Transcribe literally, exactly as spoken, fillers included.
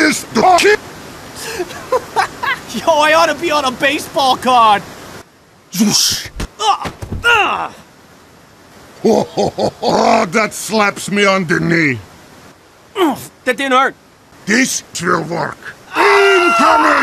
is the kid. Yo, I ought to be on a baseball card. Zoosh. Ah, ah. Oh, oh, oh, oh, that slaps me on the knee. That didn't hurt. This will work. Incoming!